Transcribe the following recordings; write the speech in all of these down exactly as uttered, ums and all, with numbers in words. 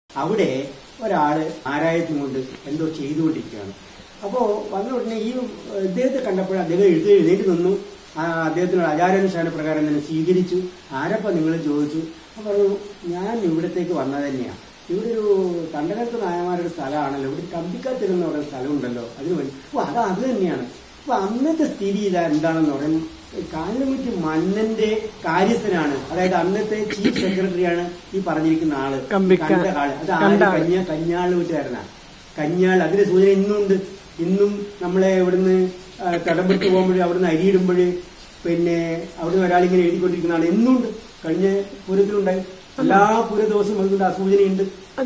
അവിടെ ഒരാള് ആരായത്തും കൊണ്ട് എന്തോ ചെയ്തുകൊണ്ടിരിക്കുകയാണ്. അപ്പോ വന്ന ഉടനെ ഈ ഇദ്ദേഹത്തെ കണ്ടപ്പോൾ അദ്ദേഹം എഴുതി എഴുന്നേറ്റ് നിന്നു. ആ അദ്ദേഹത്തിനുള്ള ആചാരാനുഷ്ഠാന പ്രകാരം തന്നെ സ്വീകരിച്ചു. ആരപ്പ നിങ്ങൾ ചോദിച്ചു. അപ്പൊ പറഞ്ഞു, ഞാൻ ഇവിടത്തേക്ക് വന്നത് തന്നെയാണ്. ഇവിടെ ഒരു തണ്ടകത്ത് നായന്മാരുടെ സ്ഥലമാണല്ലോ, ഇവിടെ കമ്പിക്കാത്തിരുന്ന പറയുന്ന സ്ഥലമുണ്ടല്ലോ, അതിന് വേണ്ടി. അപ്പൊ അത് അത് തന്നെയാണ്. അപ്പൊ അന്നത്തെ സ്ഥിതി ഇതാ എന്താണെന്ന് പറയും, കാഞ്ഞിരമുറ്റി മന്നന്റെ കാര്യസ്ഥനാണ്, അതായത് അന്നത്തെ ചീഫ് സെക്രട്ടറിയാണ് ഈ പറഞ്ഞിരിക്കുന്ന ആള്. കണ്ട ആള് അത് ആര് കന്യാ കഞ്ഞാള് വീട്ടുകാരനാണ്. കഞ്ഞാൾ അതിന്റെ സൂചന ഇന്നുണ്ട്. ഇന്നും നമ്മളെ ഇവിടുന്ന് കടമ്പെട്ട് പോകുമ്പോഴേ അവിടുന്ന് അരിയിടുമ്പോഴേ പിന്നെ അവിടുന്ന് ഒരാളിങ്ങനെ എഴുതിക്കൊണ്ടിരിക്കുന്നതാണ്. എന്നുണ്ട്. കഴിഞ്ഞ പൂരത്തിലുണ്ടായി. എല്ലാ പൂര ദിവസവും അതുകൊണ്ട് ആ സൂചനയുണ്ട്.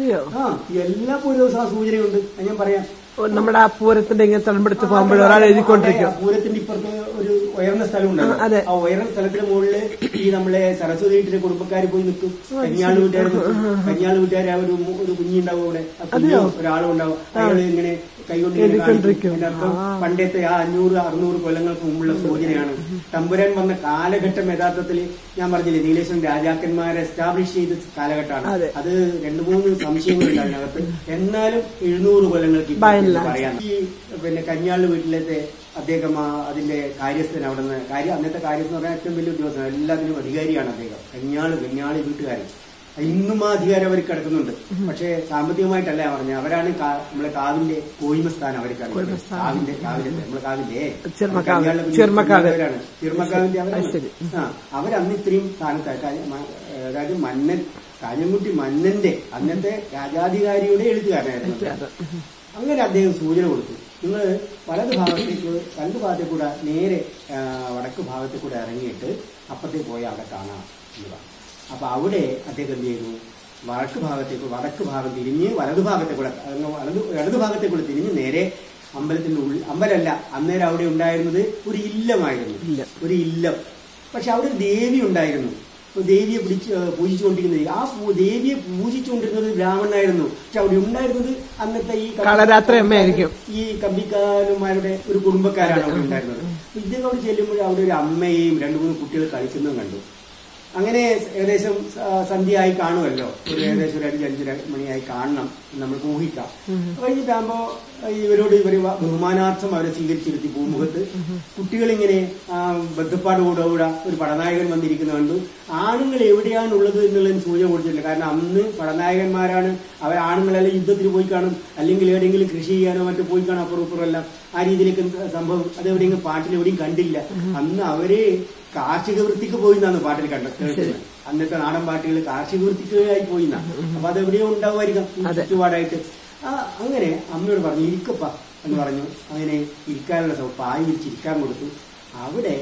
ആ എല്ലാ പൂര ദിവസവും ആ സൂചനയുണ്ട്. ഞാൻ പറയാം, നമ്മുടെ ആ പൂരത്തിന്റെ ഇങ്ങനെ തലമ്പെടുത്ത് പോകുമ്പോൾ ഒരാൾ എഴുതിക്കൊണ്ടിരിക്കും. പൂരത്തിന്റെ ഇപ്പുറത്ത് ഒരു ഉയർന്ന സ്ഥലം ഉണ്ട്. ആ ഉയർന്ന സ്ഥലത്തിന് മുകളില് ഈ നമ്മളെ സരസ്വതി വീട്ടിലെ കുടുംബക്കാർ പോയി നിൽക്കും. കന്യാള് വീട്ടുകാർ നിൽക്കും. കന്യാള് വീട്ടുകാർ ഒരു ഒരു കുഞ്ഞിണ്ടാവും അവിടെ. ഒരാളും ഉണ്ടാവും. അയാൾ ഇങ്ങനെ കൈകൊണ്ട് അതിനർത്ഥം പണ്ടത്തെ ആ അഞ്ഞൂറ് അറുന്നൂറ് കൊല്ലങ്ങൾക്ക് മുമ്പുള്ള സൂചനയാണ്. തമ്പുരാൻ വന്ന കാലഘട്ടം യഥാർത്ഥത്തിൽ ഞാൻ പറഞ്ഞില്ലേ, നീലേശ്വരം രാജാക്കന്മാരെ എസ്റ്റാബ്ലിഷ് ചെയ്ത കാലഘട്ടമാണ്. അത് രണ്ടു മൂന്ന് സംശയങ്ങളുണ്ട് അതിനകത്ത്. എന്നാലും എഴുന്നൂറ് കൊല്ലങ്ങൾക്ക് പറയാം. ഈ പിന്നെ കന്യാള് വീട്ടിലത്തെ അദ്ദേഹം അതിന്റെ കാര്യസ്ഥൻ അവിടെ നിന്ന് കാര്യം അന്നത്തെ കാര്യസ്ഥൻ പറഞ്ഞാൽ ഏറ്റവും വലിയ ഉദ്യോഗസ്ഥനാണ്. എല്ലാത്തിനും അധികാരിയാണ് അദ്ദേഹം. കന്യാള് കന്യാളി വീട്ടുകാരൻ. ഇന്നും ആ അധികാരം അവർ കിടക്കുന്നുണ്ട്. പക്ഷെ സാമ്പത്തികമായിട്ടല്ല പറഞ്ഞത്. അവരാണ് നമ്മളെ കാവിന്റെ കോയിമസ്ഥാനം അവർക്കാണ്. കാവിന്റെ കാവിലെ നമ്മളെ കാവിന്റെ ചെറുമക്കാവരാണ്. ചെറുമക്കാവിന്റെ അവരാണ്. ആ അവരന്ന് ഇത്രയും സ്ഥാനത്ത്, അതായത് മന്നൻ കാഞ്ഞിരമുട്ടി മന്നന്റെ അന്നത്തെ രാജാധികാരിയുടെ എഴുത്തുകാരനായിരുന്നു. അങ്ങനെ അദ്ദേഹം സൂചന കൊടുത്തു, നിങ്ങൾ വലത് ഭാഗത്തേക്ക് രണ്ട് ഭാഗത്തെ കൂടെ നേരെ വടക്ക് ഭാഗത്തെ കൂടെ ഇറങ്ങിയിട്ട് അപ്പുറത്തേക്ക് പോയി അവിടെ കാണാം എന്നതാണ്. അപ്പൊ അവിടെ അദ്ദേഹം എന്ത് ചെയ്തു, വടക്ക് ഭാഗത്തേക്ക് വടക്ക് ഭാഗം തിരിഞ്ഞ് വലതു ഭാഗത്തെ കൂടെ വലതു ഇടതു ഭാഗത്തെ കൂടെ തിരിഞ്ഞ് നേരെ അമ്പലത്തിന്റെ ഉള്ളിൽ, അമ്പലമല്ല അന്നേരം അവിടെ ഉണ്ടായിരുന്നത് ഒരു ഇല്ലമായിരുന്നു, ഒരു ഇല്ലം. പക്ഷെ അവിടെ ഒരു ദേവി ഉണ്ടായിരുന്നു. ദേവിയെ പിടിച്ച് പൂജിച്ചുകൊണ്ടിരിക്കുന്നത്, ആ ദേവിയെ പൂജിച്ചുകൊണ്ടിരുന്നത് ബ്രാഹ്മണനായിരുന്നു. പക്ഷെ അവിടെ ഉണ്ടായിരുന്നത് അന്നത്തെ ഈ ഈ കമ്പിക്കാരന്മാരുടെ ഒരു കുടുംബക്കാരാണ് അവിടെ ഉണ്ടായിരുന്നത്. ഇദ്ദേഹം അവിടെ ചെല്ലുമ്പോൾ അവിടെ ഒരു അമ്മയെയും രണ്ടു മൂന്ന് കുട്ടികൾ കളിക്കുന്നതും കണ്ടു. അങ്ങനെ ഏകദേശം സന്ധ്യയായി കാണുമല്ലോ, ഒരു ഏകദേശം ഒരു അഞ്ച് അഞ്ചര മണിയായി കാണണം നമുക്ക് ഊഹിക്കാം. കഴിഞ്ഞിട്ടാകുമ്പോ ഇവരോട് ഇവര് ബഹുമാനാർത്ഥം അവരെ സ്വീകരിച്ചിരുത്തി പൂമുഖത്ത്. കുട്ടികളിങ്ങനെ ബന്ധപ്പാടോടെ കൂടെ ഒരു പടനായകൻ വന്നിരിക്കുന്ന കണ്ടു. ആണുങ്ങൾ എവിടെയാണുള്ളത് എന്നുള്ളതിന് സൂചന കൊടുത്തിട്ടില്ല. കാരണം അന്ന് പടനായകന്മാരാണ് അവർ. ആണുങ്ങളെല്ലാം യുദ്ധത്തിന് പോയി കാണും, അല്ലെങ്കിൽ എവിടെയെങ്കിലും കൃഷി ചെയ്യാനോ മറ്റോ പോയി കാണും. അപ്പുറം ഇപ്പുറമെല്ലാം ആ രീതിയിലേക്ക് സംഭവം അതെവിടെയെങ്കിലും പാട്ടിൽ എവിടെയും കണ്ടില്ല. അന്ന് അവര് കാർഷിക വൃത്തിക്ക് പോയിന്നാണ് പാട്ടിൽ കണ്ടത്. അന്നത്തെ നാടൻ പാട്ടുകൾ കാർഷിക വൃത്തിക്കായി പോയിന്നാ. അപ്പൊ അതെവിടെയോ ഉണ്ടാവുമായിരിക്കാം ചുറ്റുപാടായിട്ട്. ആ അങ്ങനെ അമ്മയോട് പറഞ്ഞു, ഇരിക്കപ്പ എന്ന് പറഞ്ഞു. അങ്ങനെ ഇരിക്കാനുള്ള പായ വിരിച്ചിരിക്കാൻ കൊടുത്തു. അവിടെ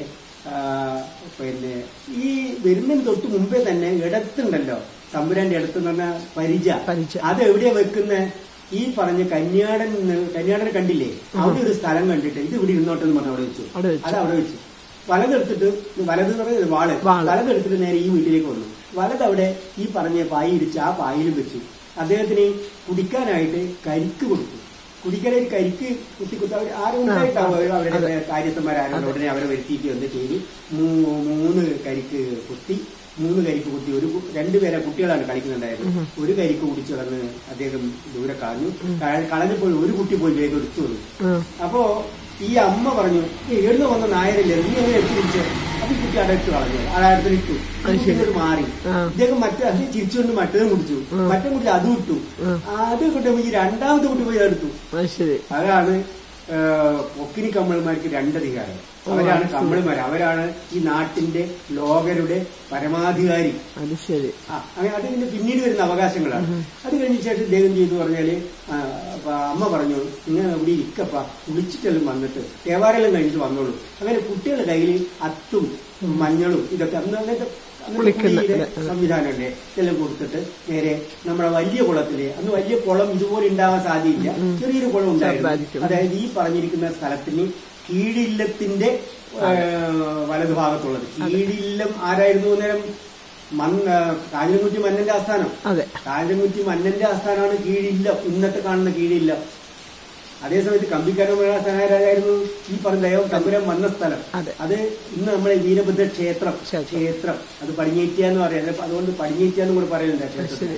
പിന്നെ ഈ വരുന്നതിന് തൊട്ട് മുമ്പേ തന്നെ ഇടത്തുണ്ടല്ലോ, തമ്പുരാന്റെ ഇടത്ത് എന്ന് പറഞ്ഞ പരിച, അത് എവിടെയാ വെക്കുന്ന ഈ പറഞ്ഞ കന്യാടൻ കന്യാടനെ കണ്ടില്ലേ, അവിടെ ഒരു സ്ഥലം കണ്ടിട്ട് ഇത് ഇവിടെ ഇരുന്നോട്ടെന്ന് പറഞ്ഞു അവിടെ വെച്ചു. അത് അവിടെ വെച്ചു. വലതെടുത്തിട്ട് വലത് എന്ന് പറയുന്നത് വാള്, വലതെടുത്തിട്ട് നേരെ ഈ വീട്ടിലേക്ക് വന്നു. വലതവിടെ ഈ പറഞ്ഞ പായി ഇടിച്ച് ആ പായിലും വെച്ചു. അദ്ദേഹത്തിന് കുടിക്കാനായിട്ട് കരിക്ക് കൊടുത്തു. കുടിക്കാനായിട്ട് കരിക്ക് കുത്തിക്കുത്തി അവർ ആരും ഉണ്ടായിട്ടാവും അവരുടെ കാര്യസ്ഥന്മാരും ഉടനെ അവരെ വരുത്തിയിട്ട് എന്ത് ചെയ്തു, മൂന്ന് കരിക്ക് കുത്തി മൂന്ന് കരിക്ക് കുത്തി ഒരു രണ്ടുപേരെ കുട്ടികളാണ് കളിക്കുന്നുണ്ടായത്. ഒരു കരിക്ക് കുടിച്ചു കളഞ്ഞ് അദ്ദേഹം ദൂരെ കളഞ്ഞു. കളഞ്ഞപ്പോൾ ഒരു കുട്ടി പോയി വേഗം എടുത്തു വന്നു. അപ്പോ ഈ അമ്മ പറഞ്ഞു, എഴുന്ന വന്ന നായരല്ലേ നീ എങ്ങനെ എത്തിരിച്ച്. അപ്പൊ ഈ കുട്ടി അടയിട്ട് കളഞ്ഞു, അടത്തിലിട്ടു. കുട്ടിയോട് മാറി. ഇദ്ദേഹം മറ്റേ അത് ചിരിച്ചുകൊണ്ട് മറ്റേതും കുടിച്ചു. മറ്റേ കുട്ടി അതും ഇട്ടു. അത് കിട്ടുമ്പോ ഈ രണ്ടാമത്തെ കുട്ടി പോയി അതെടുത്തു. അതാണ് പൊക്കിനി കമ്മളിമാർക്ക് രണ്ടധികാരം. അവരാണ് കമ്മളിമാർ. അവരാണ് ഈ നാട്ടിന്റെ ലോകരുടെ പരമാധികാരി. അത് ശരി. അങ്ങനെ അത് പിന്നെ പിന്നീട് വരുന്ന അവകാശങ്ങളാണ്. അത് കഴിഞ്ഞ ശേഷം ഇദ്ദേഹം ചെയ്തു പറഞ്ഞാല് അമ്മ പറഞ്ഞു, നിങ്ങൾ ഇവിടെ ഇരിക്കപ്പ, കുളിച്ചിട്ടെല്ലാം വന്നിട്ട് ദേവാലയം കഴിഞ്ഞിട്ട് വന്നോളൂ. അങ്ങനെ കുട്ടികളുടെ കയ്യിൽ അത്തും മഞ്ഞളും ഇതൊക്കെ അന്ന് അങ്ങനത്തെ സംവിധാനമല്ലേ ഇതെല്ലാം കൊടുത്തിട്ട് നേരെ നമ്മുടെ വലിയ കുളത്തില്, അന്ന് വലിയ കുളം ഇതുപോലെ ഉണ്ടാവാൻ സാധ്യതയില്ല, ചെറിയൊരു കുളം ഉണ്ടായിരുന്നു. അതായത് ഈ പറഞ്ഞിരിക്കുന്ന സ്ഥലത്തിന് കീഴില്ലത്തിന്റെ വലതുഭാഗത്തുള്ളത്. കീഴില്ലം ആരായിരുന്നു നേരം? മന്ന കാഞ്ഞിരമുറ്റി മന്നന്റെ ആസ്ഥാനം. കാഞ്ഞിരമുറ്റി മന്നന്റെ ആസ്ഥാനമാണ് കീഴില്ലം, ഇന്നത്തെ കാണുന്ന കീഴില്ലം. അതേസമയത്ത് കമ്പിക്കാരനായിരുന്നു ഈ പറഞ്ഞ ദൈവം തമ്പുരാൻ വന്ന സ്ഥലം. അത് ഇന്ന് നമ്മളെ വീരഭദ്ര ക്ഷേത്രം ക്ഷേത്രം അത് പടിഞ്ഞേറ്റിയ എന്ന് പറയാം. അതുകൊണ്ട് പടിഞ്ഞേറ്റിയ എന്നും കൂടെ പറയുന്നുണ്ട് ക്ഷേത്രത്തിൽ.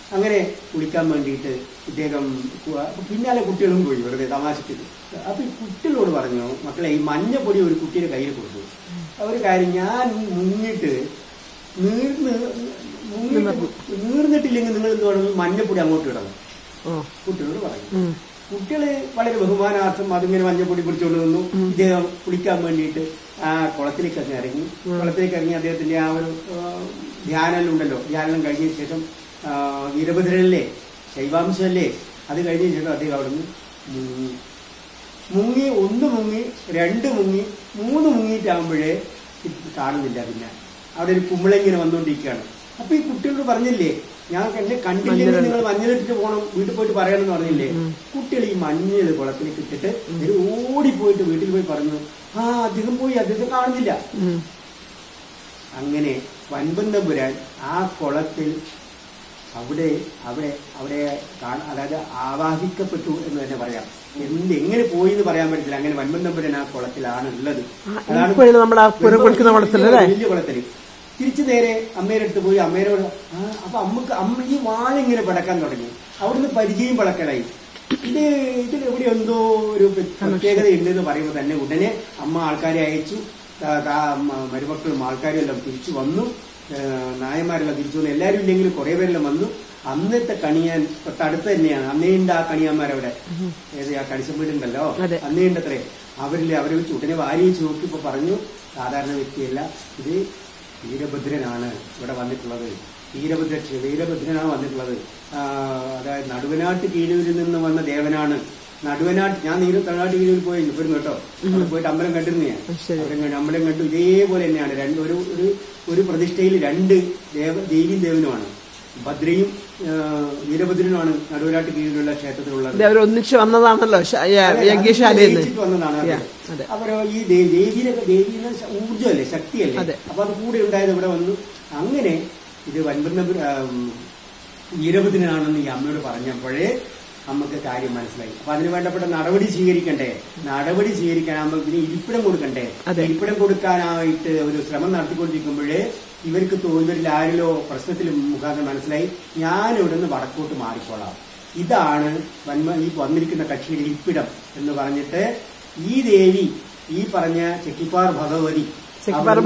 അങ്ങനെ കുളിക്കാൻ വേണ്ടിയിട്ട് ഇദ്ദേഹം പിന്നാലെ കുട്ടികളും പോയി വെറുതെ തമാശക്ക്. അപ്പൊ ഈ കുട്ടികളോട് പറഞ്ഞു, മക്കളെ ഈ മഞ്ഞപ്പൊടി ഒരു കുട്ടിയുടെ കയ്യിൽ കൊടുത്തു. ഒരു കാര്യം, ഞാൻ മുങ്ങിട്ട് നീർന്ന് നീർന്നിട്ടില്ലെങ്കിൽ നിങ്ങൾ എന്ത് വേണം, മഞ്ഞപ്പൊടി അങ്ങോട്ട് ഇടണം കുട്ടികളോട് പറഞ്ഞു. കുട്ടികള് വളരെ ബഹുമാനാർത്ഥം അതിങ്ങനെ മഞ്ഞപ്പൊടി പിടിച്ചുകൊണ്ട് നിന്നു. ഇദ്ദേഹം കുളിക്കാൻ വേണ്ടിയിട്ട് ആ കുളത്തിലേക്ക് അങ്ങ് ഇറങ്ങി. കുളത്തിലേക്ക് ഇറങ്ങി അദ്ദേഹത്തിന്റെ ആ ഒരു ധ്യാനം ഉണ്ടല്ലോ, ധ്യാനം കഴിഞ്ഞ ശേഷം വീരഭദ്രനല്ലേ, ശൈവാംശമല്ലേ, അത് കഴിഞ്ഞ ശേഷം അദ്ദേഹം അവിടുന്ന് മുങ്ങി. മുങ്ങി ഒന്ന് മുങ്ങി, രണ്ട് മുങ്ങി, മൂന്ന് മുങ്ങിയിട്ടാകുമ്പോഴേ കാണുന്നില്ല. പിന്നെ അവിടെ ഒരു കുമ്പളിങ്ങനെ വന്നുകൊണ്ടിരിക്കുകയാണ്. അപ്പൊ ഈ കുട്ടികളോട് പറഞ്ഞില്ലേ, ഞാൻ എന്നെ കണ്ടില്ലെങ്കിൽ നിങ്ങൾ മഞ്ഞളിട്ടിട്ട് പോകണം, വീട്ടിൽ പോയിട്ട് പറയണമെന്ന് പറഞ്ഞില്ലേ. കുട്ടികൾ ഈ മഞ്ഞൾ കുളത്തിലേക്ക് ഇട്ടിട്ട് ഇവര് ഓടിപ്പോയിട്ട് വീട്ടിൽ പോയി പറഞ്ഞു, ആ അദ്ദേഹം പോയി, അദ്ദേഹം കാണുന്നില്ല. അങ്ങനെ വൻപന്തപുരാൻ ആ കുളത്തിൽ അവിടെ അവിടെ അവിടെ അതായത് ആവാഹിക്കപ്പെട്ടു എന്ന് തന്നെ പറയാം. എന്ത് എങ്ങനെ പോയി എന്ന് പറയാൻ പറ്റില്ല. അങ്ങനെ വൻപന്തപുരൻ ആ കുളത്തിലാണ് ഉള്ളത്. അതാണ് വലിയ കുളത്തിൽ. തിരിച്ചു നേരെ അമ്മയുടെ അടുത്ത് പോയി അമ്മേനോട്, ആ അപ്പൊ അമ്മക്ക് അമ്മ ഈ വാളിങ്ങനെ പടക്കാൻ തുടങ്ങി. അവിടുന്ന് പരിചയം പടക്കലായി. ഇത് ഇതിൽ എവിടെ എന്തോ ഒരു പ്രത്യേകത ഉണ്ടെന്ന് പറയുമ്പോൾ തന്നെ ഉടനെ അമ്മ ആൾക്കാരെ അയച്ചു. മരുമക്കളും ആൾക്കാരും എല്ലാം തിരിച്ചു വന്നു, നായന്മാരെല്ലാം തിരിച്ചു വന്നു. എല്ലാവരും ഇല്ലെങ്കിലും കുറെ പേരെല്ലാം വന്നു. അന്നത്തെ കണിയാൻ തൊട്ടടുത്ത് തന്നെയാണ്. അന്നേണ്ട ആ കണിയാന്മാരവിടെ, ഏത് ആ കണിശമ്പീടുണ്ടല്ലോ, അന്നേണ്ടത്രേ. അവരിൽ അവരെ വെച്ച് ഉടനെ വാരി വെച്ച് നോക്കിയപ്പോ പറഞ്ഞു, സാധാരണ വ്യക്തിയല്ല, ഇത് വീരഭദ്രനാണ് ഇവിടെ വന്നിട്ടുള്ളത്. വീരഭദ്ര വീരഭദ്രനാണ് വന്നിട്ടുള്ളത്. അതായത് നടുവനാട്ട് കീഴൂരിൽ നിന്ന് വന്ന ദേവനാണ്. നടുവനാട്ട് ഞാൻ നീര് തമിഴ്നാട്ട് കീഴിൽ പോയി ഇപ്പോഴും കേട്ടോ, അവിടെ പോയിട്ട് അമ്പലം കണ്ടിരുന്നു ഞാൻ. അമ്പലം കണ്ടു. ഇതേപോലെ തന്നെയാണ് രണ്ട് ഒരു ഒരു പ്രതിഷ്ഠയിൽ രണ്ട് ദേവ ദേവീം ദേവനുമാണ്. ഭദ്രയും വീരഭദ്രനുമാണ് നടുവനാട്ട് കീഴിലുള്ള ക്ഷേത്രത്തിലുള്ളത്. ഒന്നിച്ച് വന്നതാണല്ലോ, വന്നതാണ്. അവരോ ഈ ദേവീനെ ദേവീനെ ഊർജ്ജമല്ലേ, ശക്തിയല്ലേ, അപ്പൊ അത് കൂടെ ഉണ്ടായത് ഇവിടെ വന്നു. അങ്ങനെ ഇത് വൻപന്തപുര വീരഭദ്രനാണെന്ന് ഈ അമ്മയോട് പറഞ്ഞപ്പോഴേ അമ്മക്ക് കാര്യം മനസ്സിലായി. അപ്പൊ അതിന് വേണ്ടപ്പെട്ട നടപടി സ്വീകരിക്കണ്ടേ, നടപടി സ്വീകരിക്കാനാകുമ്പോൾ പിന്നെ ഇരിപ്പിടം കൊടുക്കണ്ടേ. ഇരിപ്പിടം കൊടുക്കാനായിട്ട് ഒരു ശ്രമം നടത്തിക്കൊണ്ടിരിക്കുമ്പോഴേ ഇവർക്ക് ഇവരിൽ ആരിലോ പ്രശ്നത്തിൽ മുഖാന്തരം മനസ്സിലായി, ഞാൻ ഇവിടുന്ന് വടക്കോട്ട് മാറിക്കോളാം, ഇതാണ് വന്മ ഈ വന്നിരിക്കുന്ന കക്ഷിയുടെ ഇരിപ്പിടം എന്ന് പറഞ്ഞിട്ട് ഈ ദേവി ഈ പറഞ്ഞ ചെക്കിപ്പാർ ഭഗവതി ചെക്കിപ്പാർ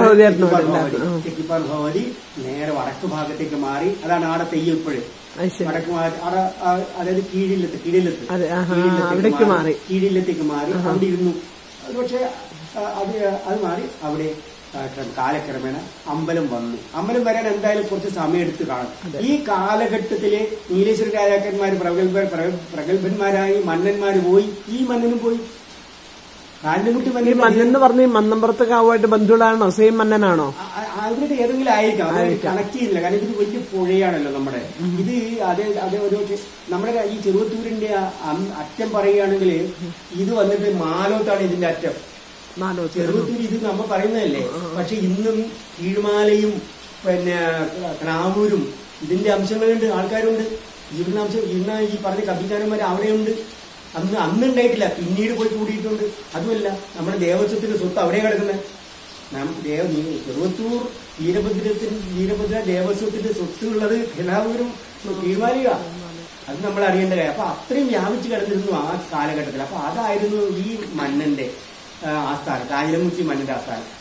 ഭഗവതി നേരെ വടക്ക് ഭാഗത്തേക്ക് മാറി. അതാണ് ആടെ തെയ്യം ഇപ്പോഴും വടക്ക് മാറി. അവിടെ അതായത് കീഴിലെത്ത് കീഴിലെത്ത് കീഴിലെത്തേക്ക് മാറി അവിടെ ഇരുന്നു. പക്ഷെ അത് അത് മാറി അവിടെ കാലക്രമേണ അമ്പലം വന്നു. അമ്പലം വരാൻ എന്തായാലും കുറച്ച് സമയം എടുത്ത് കാണും. ഈ കാലഘട്ടത്തിലെ നീലേശ്വര രാജാക്കന്മാർ പ്രഗത്ഭ പ്രഗത്ഭന്മാരായി മന്നന്മാര് പോയി, ഈ മന്നനും പോയി. കാലിനുകുട്ടി മന്നെന്ന് പറഞ്ഞ മന്നമ്പുറത്ത് കാവുമായിട്ട് ബന്ധുവാണോ, സെയിം മന്നനാണോ? അവരുടെ ഏതെങ്കിലും ആയിരിക്കാം, അത് കണക്ട് ചെയ്യുന്നില്ല. കാരണം ഇത് വലിയ പുഴയാണല്ലോ നമ്മുടെ. ഇത് അതേ അതേ ഒരു നമ്മുടെ ഈ ചെറുവത്തൂരിന്റെ അറ്റം പറയുകയാണെങ്കിൽ ഇത് വന്നിട്ട് മാലോത്താണ് ഇതിന്റെ അറ്റം. ചെറുവത്തൂർ ഇത് നമ്മൾ പറയുന്നതല്ലേ. പക്ഷെ ഇന്നും കീഴ്മാലയും പിന്നെ ക്രാവൂരും ഇതിന്റെ അംശങ്ങളുണ്ട്, ആൾക്കാരുണ്ട്. ഇവിടുന്ന് അംശം ഇന്ന് ഈ പറഞ്ഞ കബിക്കാരന്മാർ അവിടെയുണ്ട്. അന്ന് അന്നുണ്ടായിട്ടില്ല, പിന്നീട് പോയി കൂടിയിട്ടുണ്ട്. അതുമല്ല നമ്മുടെ ദേവസ്വത്തിന്റെ സ്വത്ത് അവിടെ കിടക്കുന്നത്. ദേവ ചെറുവത്തൂർ വീരഭദ്രത്തിന് വീരഭദ്ര ദേവസ്വത്തിന്റെ സ്വത്തുള്ളത് ഖലാവൂരും കീഴ്മാലിക. അത് നമ്മൾ അറിയേണ്ട കാര്യം. അപ്പൊ അത്രയും വ്യാപിച്ചു കിടന്നിരുന്നു ആ കാലഘട്ടത്തിൽ. അപ്പൊ അതായിരുന്നു ഈ മന്നന്റെ ആസ്ഥാനം, കാഞ്ഞിരമുച്ചി മന്നന്റെ ആസ്ഥാനം.